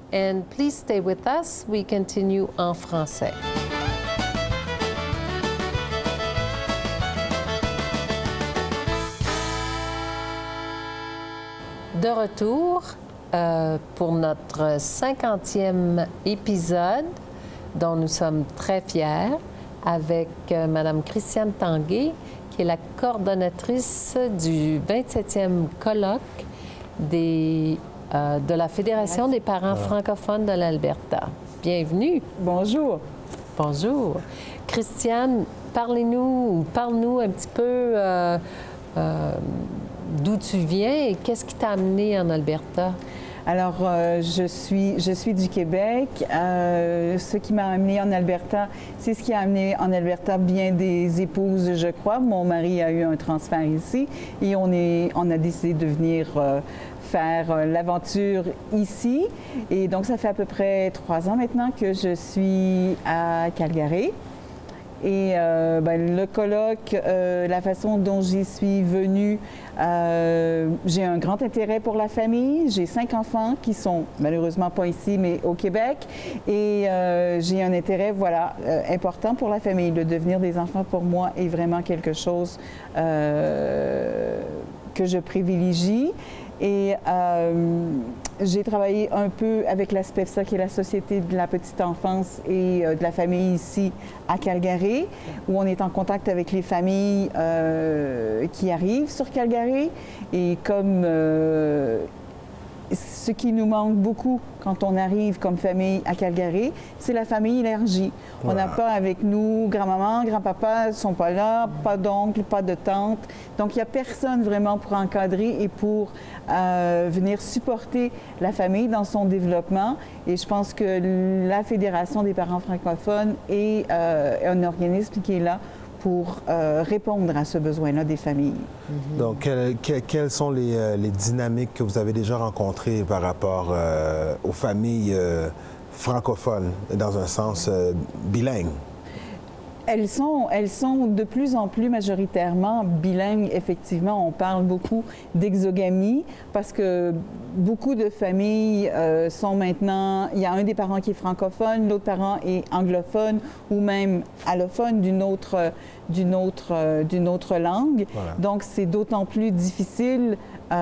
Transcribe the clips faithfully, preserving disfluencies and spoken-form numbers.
and please stay with us. We continue en français. De retour euh, pour notre cinquantième épisode, dont nous sommes très fiers, avec euh, Mme Christiane Tanguay, qui est la coordonnatrice du vingt-septième colloque des, euh, de la Fédération des parents francophones de l'Alberta. Bienvenue. Bonjour. Bonjour. Christiane, parlez-nous, parle-nous un petit peu euh, euh, d'où tu viens et qu'est-ce qui t'a amené en Alberta? Alors, euh, je, suis, je suis du Québec. Euh, ce qui m'a amené en Alberta, c'est ce qui a amené en Alberta bien des épouses, je crois. Mon mari a eu un transfert ici et on, est, on a décidé de venir euh, faire euh, l'aventure ici. Et donc, ça fait à peu près trois ans maintenant que je suis à Calgary. Et euh, ben, le colloque, euh, la façon dont j'y suis venue, euh, j'ai un grand intérêt pour la famille. J'ai cinq enfants qui sont malheureusement pas ici, mais au Québec. Et euh, j'ai un intérêt, voilà, euh, important pour la famille. Le devenir des enfants, pour moi, est vraiment quelque chose euh, que je privilégie. Et euh, j'ai travaillé un peu avec la SPEFSA, qui est la Société de la petite enfance et euh, de la famille ici à Calgary, où on est en contact avec les familles euh, qui arrivent sur Calgary. Et comme euh, ce qui nous manque beaucoup quand on arrive comme famille à Calgary, c'est la famille élargie. On n'a pas avec nous grand-maman, grand-papa ne sont pas là, pas d'oncle, pas de tante. Donc, il n'y a personne vraiment pour encadrer et pour euh, venir supporter la famille dans son développement. Et je pense que la Fédération des parents francophones est euh, un organisme qui est là pour euh, répondre à ce besoin-là des familles. Mm-hmm. Donc, que, que, quelles sont les, euh, les dynamiques que vous avez déjà rencontrées par rapport euh, aux familles euh, francophones, dans un sens euh, bilingue? Elles sont, elles sont de plus en plus majoritairement bilingues. Effectivement, on parle beaucoup d'exogamie parce que beaucoup de familles euh, sont maintenant... Il y a un des parents qui est francophone, l'autre parent est anglophone ou même allophone d'une autre, d'une autre, d'une autre langue. Voilà. Donc, c'est d'autant plus difficile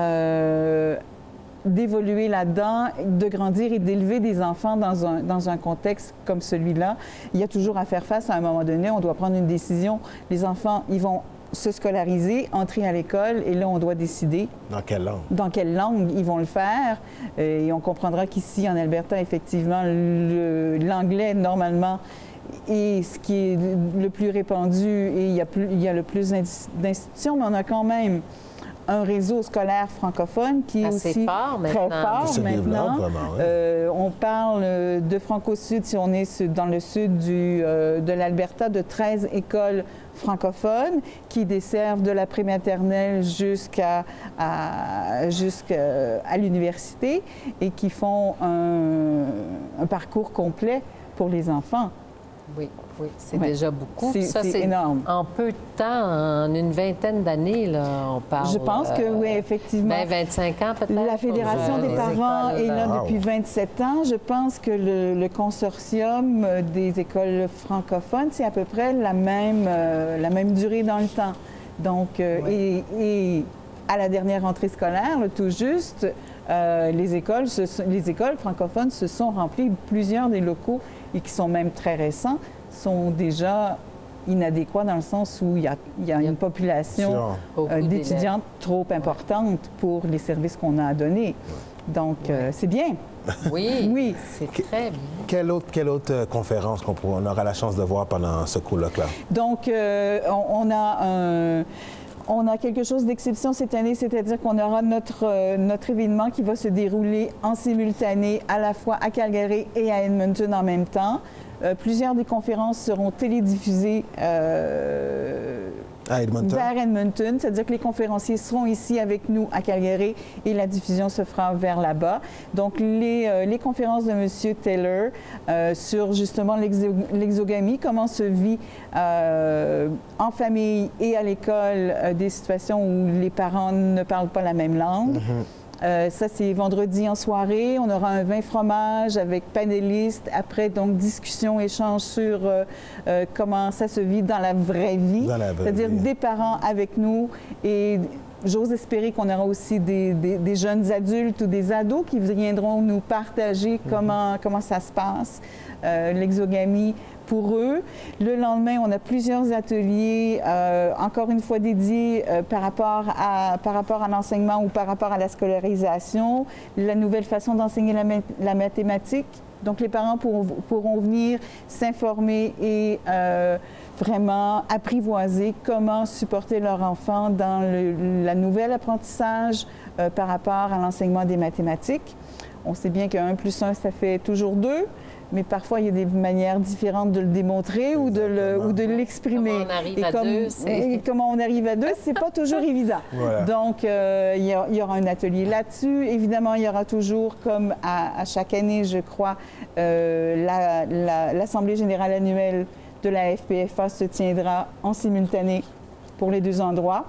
euh, d'évoluer là-dedans, de grandir et d'élever des enfants dans un, dans un contexte comme celui-là. Il y a toujours à faire face à un moment donné. On doit prendre une décision. Les enfants, ils vont se scolariser, entrer à l'école, et là, on doit décider... Dans quelle langue? Dans quelle langue ils vont le faire. Et on comprendra qu'ici, en Alberta, effectivement, l'anglais, normalement, est ce qui est le plus répandu et il y a, plus, il y a le plus d'institutions, mais on a quand même un réseau scolaire francophone qui est assez aussi fort très fort maintenant. Vraiment, oui. euh, on parle de Franco-Sud, si on est dans le sud du, euh, de l'Alberta, de treize écoles francophones qui desservent de la prématernelle jusqu'à à, jusqu'à à l'université et qui font un, un parcours complet pour les enfants. Oui, oui, c'est ouais. déjà beaucoup. Ça, c'est énorme. En peu de temps, en une vingtaine d'années, là, on parle... Je pense que, euh, oui, effectivement. vingt, vingt-cinq ans, peut-être. La Fédération des parents est là wow. depuis vingt-sept ans. Je pense que le, le consortium des écoles francophones, c'est à peu près la même, euh, la même durée dans le temps. Donc, euh, oui. et, et à la dernière rentrée scolaire, là, tout juste, euh, les, écoles se, les écoles francophones se sont remplies. Plusieurs des locaux, et qui sont même très récents, sont déjà inadéquats dans le sens où il y a, il y a une population euh, d'étudiantes trop importante pour les services qu'on a à donner. Donc, ouais. euh, c'est bien. Oui, oui. c'est très bien. Quelle autre, quelle autre euh, conférence qu'on on aura la chance de voir pendant ce colloque-là? Donc, euh, on, on a un... On a quelque chose d'exception cette année, c'est-à-dire qu'on aura notre, euh, notre événement qui va se dérouler en simultané à la fois à Calgary et à Edmonton en même temps. Euh, plusieurs des conférences seront télédiffusées euh, à Edmonton. vers Edmonton, c'est-à-dire que les conférenciers seront ici avec nous à Calgary et la diffusion se fera vers là-bas. Donc, les, euh, les conférences de M. Taylor euh, sur justement l'exogamie, comment se vit euh, en famille et à l'école euh, des situations où les parents ne parlent pas la même langue. Mm-hmm. Euh, ça, c'est vendredi en soirée. On aura un vin fromage avec panélistes. Après, donc, discussion, échange sur euh, euh, comment ça se vit dans la vraie vie. C'est-à-dire des parents avec nous. Et j'ose espérer qu'on aura aussi des, des, des jeunes adultes ou des ados qui viendront nous partager mm-hmm. comment, comment ça se passe, euh, l'exogamie pour eux. Le lendemain, on a plusieurs ateliers, euh, encore une fois dédiés euh, par rapport à, par rapport à l'enseignement ou par rapport à la scolarisation, la nouvelle façon d'enseigner la, la mathématique. Donc, les parents pourront, pourront venir s'informer et euh, vraiment apprivoiser comment supporter leur enfant dans le la nouvelle apprentissage euh, par rapport à l'enseignement des mathématiques. On sait bien qu'un plus un, ça fait toujours deux. Mais parfois, il y a des manières différentes de le démontrer ou de, le, ou de l'exprimer. Comment on arrive et à comme, deux, et comment on arrive à deux, c'est pas toujours évident. Voilà. Donc, euh, il, y a, il y aura un atelier là-dessus. Évidemment, il y aura toujours, comme à, à chaque année, je crois, euh, la, la, l'Assemblée générale annuelle de la F P F A se tiendra en simultané pour les deux endroits.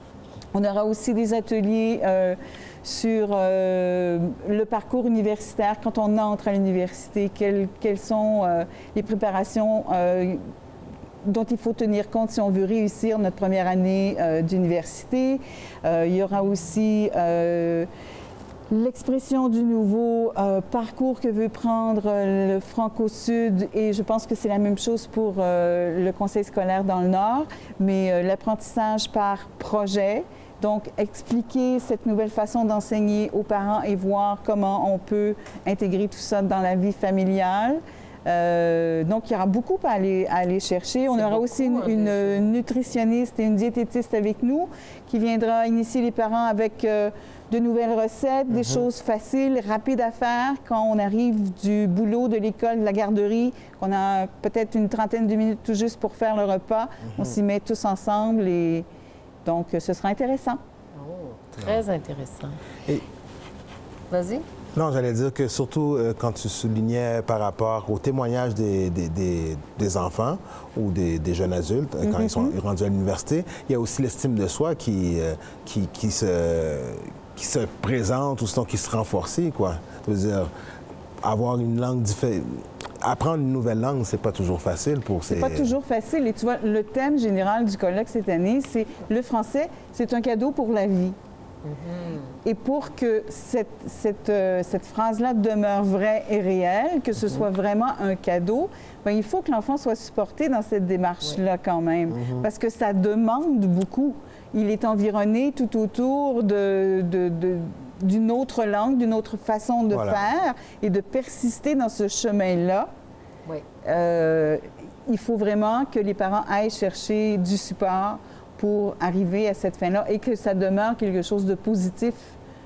On aura aussi des ateliers euh, sur euh, le parcours universitaire, quand on entre à l'université, quelles, quelles sont euh, les préparations euh, dont il faut tenir compte si on veut réussir notre première année euh, d'université. Euh, il y aura aussi euh, l'expression du nouveau euh, parcours que veut prendre euh, le Franco-Sud, et je pense que c'est la même chose pour euh, le conseil scolaire dans le Nord, mais euh, l'apprentissage par projet. Donc, expliquer cette nouvelle façon d'enseigner aux parents et voir comment on peut intégrer tout ça dans la vie familiale. Euh, donc, il y aura beaucoup à aller, à aller chercher. On aura aussi une, une nutritionniste et une diététiste avec nous qui viendra initier les parents avec euh, de nouvelles recettes, mm-hmm. des choses faciles, rapides à faire quand on arrive du boulot, de l'école, de la garderie, qu'on a peut-être une trentaine de minutes tout juste pour faire le repas. Mm-hmm. On s'y met tous ensemble et donc ce sera intéressant. Oh, très intéressant. Et... Vas-y. Non, j'allais dire que surtout euh, quand tu soulignais par rapport au témoignage des, des, des, des enfants ou des, des jeunes adultes, euh, quand mm-hmm. ils sont rendus à l'université, il y a aussi l'estime de soi qui, euh, qui, qui, se, qui se présente ou sinon qui se renforce, quoi. Je veux dire, avoir une langue différente. Apprendre une nouvelle langue, c'est pas toujours facile pour ces... C'est pas toujours facile. Et tu vois, le thème général du colloque cette année, c'est le français, c'est un cadeau pour la vie. Mm-hmm. Et pour que cette, cette, euh, cette phrase-là demeure vraie et réelle, que ce mm-hmm. soit vraiment un cadeau, bien, il faut que l'enfant soit supporté dans cette démarche-là oui. quand même, mm-hmm. parce que ça demande beaucoup. Il est environné tout autour de... de, de d'une autre langue, d'une autre façon de voilà. faire et de persister dans ce chemin-là. Oui. Euh, il faut vraiment que les parents aillent chercher du support pour arriver à cette fin-là et que ça demeure quelque chose de positif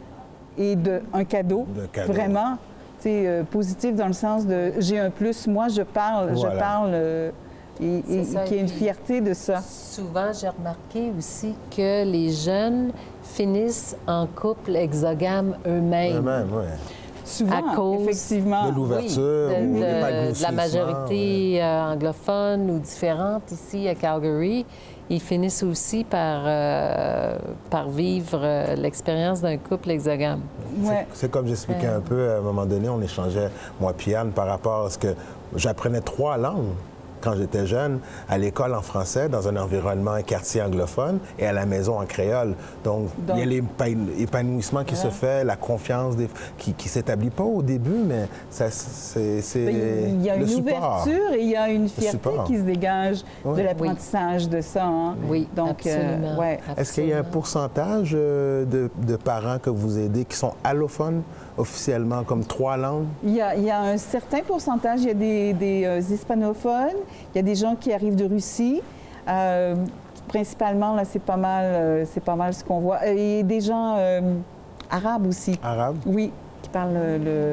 et de, un cadeau, de cadeau. Vraiment, euh, positif dans le sens de j'ai un plus, moi je parle, voilà. je parle euh, et, et, et qu'il y ait une fierté de ça. Souvent, j'ai remarqué aussi que les jeunes finissent en couple exogame eux-mêmes. Eux-mêmes, oui. Souvent, à cause effectivement. De l'ouverture, oui, de, ou de, de, de la majorité euh, anglophone ou différente ici à Calgary. Ils finissent aussi par, euh, par vivre euh, l'expérience d'un couple exogame. Ouais. C'est comme j'expliquais euh... un peu, à un moment donné, on échangeait, moi et Anne, par rapport à ce que j'apprenais trois langues. Quand j'étais jeune, à l'école en français, dans un environnement, un quartier anglophone, et à la maison en créole. Donc, Donc... il y a l'épanouissement qui ouais. se fait, la confiance des... qui ne s'établit pas au début, mais ça, c'est, c'est il y a le une support. ouverture et il y a une fierté qui se dégage oui. de l'apprentissage oui. de ça. Hein? Oui, Donc, absolument. Euh, ouais. Est-ce qu'il y a un pourcentage de, de parents que vous aidez qui sont allophones officiellement, comme trois langues? Il y a, il y a un certain pourcentage. Il y a des, des euh, hispanophones, il y a des gens qui arrivent de Russie. Euh, principalement, là, c'est pas mal, euh, c'est pas mal ce qu'on voit. Et des gens euh, arabes aussi. Arabes? Oui, qui parlent le...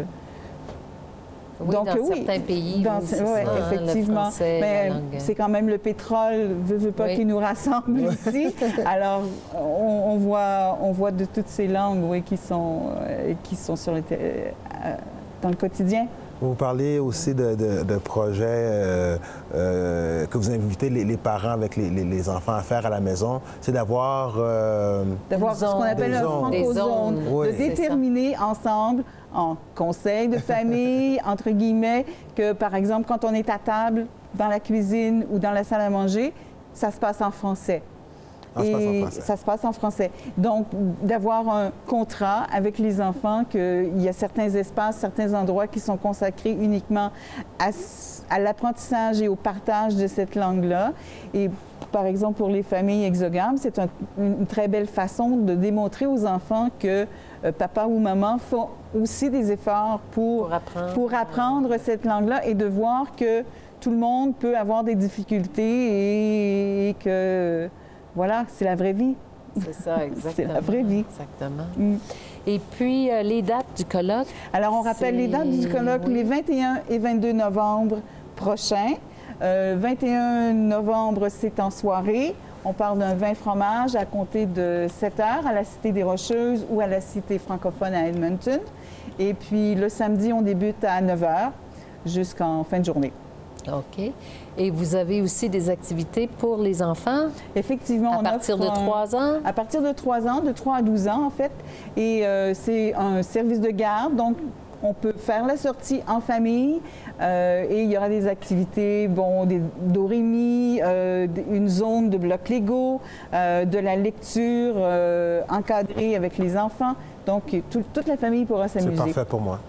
Oui, Donc, dans oui, certains pays, dans, oui, c'est ouais, ça, effectivement. Hein, le français, mais la langue... c'est quand même le pétrole, veut, veut pas, oui. qui nous rassemble ici. Alors, on, on, voit, on voit de toutes ces langues, oui, qui sont, euh, qui sont sur le, euh, dans le quotidien. Vous parlez aussi de, de, de projets euh, euh, que vous invitez les, les parents avec les, les, les enfants à faire à la maison. C'est d'avoir... Euh, d'avoir ce qu'on appelle un franco-zone, oui. de déterminer ensemble, en conseil de famille, entre guillemets, que par exemple, quand on est à table, dans la cuisine ou dans la salle à manger, ça se passe en français. Ça se passe en français. Ça se passe en français. Donc, d'avoir un contrat avec les enfants, qu'il y a certains espaces, certains endroits qui sont consacrés uniquement à, à l'apprentissage et au partage de cette langue-là. Et par exemple, pour les familles exogames, c'est un, une très belle façon de démontrer aux enfants que euh, papa ou maman font aussi des efforts pour, pour apprendre, pour apprendre cette langue-là et de voir que tout le monde peut avoir des difficultés et que... Voilà, c'est la vraie vie. C'est ça, exactement. C'est la vraie vie. Exactement. Mm. Et puis, euh, les dates du colloque? Alors, on rappelle les dates du colloque, oui. Les vingt et un et vingt-deux novembre prochains. Euh, vingt et un novembre, c'est en soirée. On parle d'un vin fromage à compter de sept heures à la Cité des Rocheuses ou à la Cité francophone à Edmonton. Et puis, le samedi, on débute à neuf heures jusqu'en fin de journée. OK. Et vous avez aussi des activités pour les enfants? Effectivement. À partir de trois ans? À partir de trois ans, de trois à douze ans, en fait. Et euh, c'est un service de garde, donc on peut faire la sortie en famille euh, et il y aura des activités, bon, des dorémi, euh, une zone de blocs Lego, euh, de la lecture euh, encadrée avec les enfants. Donc, tout, toute la famille pourra s'amuser. C'est parfait pour moi.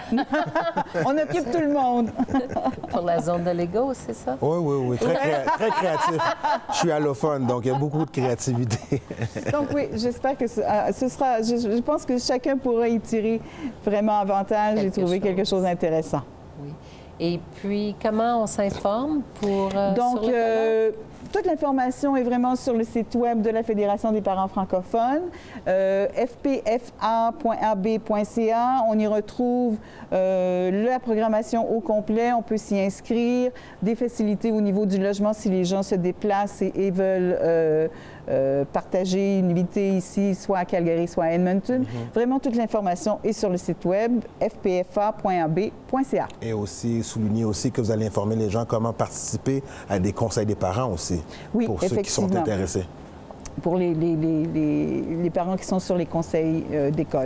On occupe tout le monde. Pour la zone de Lego, c'est ça? Oui, oui, oui. Très, créa très créatif. Je suis allophone, donc il y a beaucoup de créativité. Donc oui, j'espère que ce, euh, ce sera... Je, je pense que chacun pourra y tirer vraiment avantage quelque et trouver chose. quelque chose d'intéressant. Oui. Et puis, comment on s'informe pour... Euh, donc, sur le euh, toute l'information est vraiment sur le site web de la Fédération des parents francophones, euh, f p f a point a b point c a. On y retrouve euh, la programmation au complet. On peut s'y inscrire, des facilités au niveau du logement si les gens se déplacent et, et veulent euh, euh, partager une nuitée ici, soit à Calgary, soit à Edmonton. Mm-hmm. Vraiment, toute l'information est sur le site web f p f a point a b point c a. Et aussi, souligner aussi que vous allez informer les gens comment participer à des conseils des parents aussi. Oui, pour ceux qui sont intéressés. Pour les, les, les, les, les parents qui sont sur les conseils euh, d'école.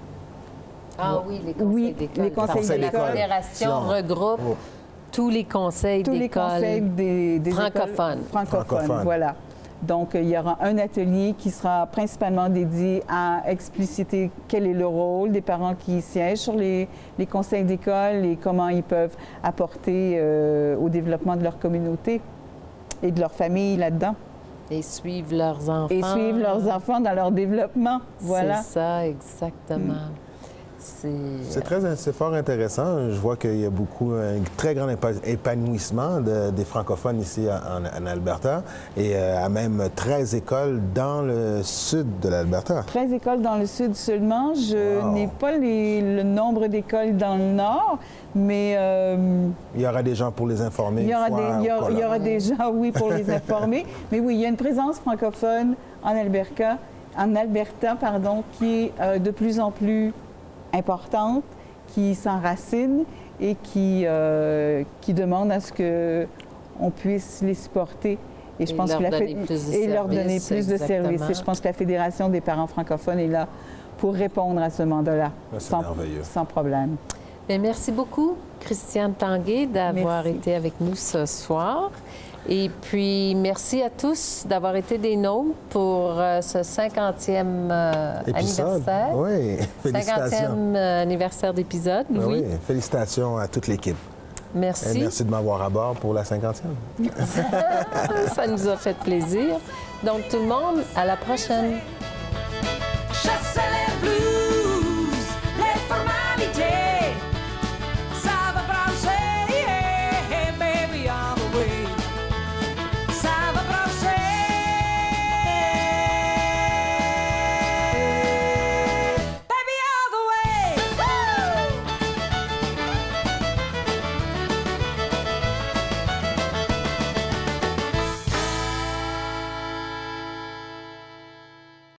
Ah oui, les conseils oui, d'école. Les conseils d'école. La fédération regroupe oh. tous les conseils d'école. Tous les conseils des, des francophones. francophones. Francophones, voilà. Donc, il y aura un atelier qui sera principalement dédié à expliciter quel est le rôle des parents qui siègent sur les, les conseils d'école et comment ils peuvent apporter euh, au développement de leur communauté et de leur famille là-dedans. Et suivre leurs enfants. Et suivre leurs enfants dans leur développement, voilà. C'est ça, exactement. Mm. C'est très, c'est fort intéressant. Je vois qu'il y a beaucoup, un très grand épanouissement de, des francophones ici en, en Alberta et euh, à même treize écoles dans le sud de l'Alberta. treize écoles dans le sud seulement. Je wow. n'ai pas les, le nombre d'écoles dans le nord, mais... Euh, il y aura des gens pour les informer. Il y aura, des, il y aura, il y aura des gens, oui, pour les informer. Mais oui, il y a une présence francophone en Alberta, en Alberta, pardon, qui est euh, de plus en plus importante, qui s'enracine et qui, euh, qui demande à ce qu'on puisse les supporter. Et, je pense leur, que la donner plus de et leur donner plus de services. Et je pense que la Fédération des parents francophones est là pour répondre à ce mandat-là, sans, sans problème. Bien, merci beaucoup, Christiane Tanguay, d'avoir été avec nous ce soir. Et puis, merci à tous d'avoir été des nôtres pour euh, ce cinquantième euh, anniversaire. Oui, félicitations. cinquantième anniversaire d'épisode, oui. oui. Félicitations à toute l'équipe. Merci. Et merci de m'avoir à bord pour la cinquantième. Ça nous a fait plaisir. Donc, tout le monde, à la prochaine.